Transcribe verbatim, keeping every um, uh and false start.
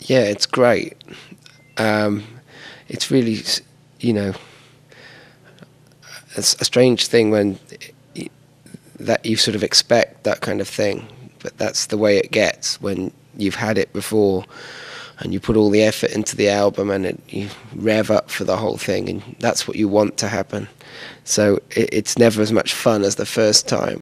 Yeah, it's great. Um, it's really, s- you know, it's a strange thing when y- that you sort of expect that kind of thing, but that's the way it gets when you've had it before and you put all the effort into the album and it, you rev up for the whole thing, and that's what you want to happen. So it, it's never as much fun as the first time.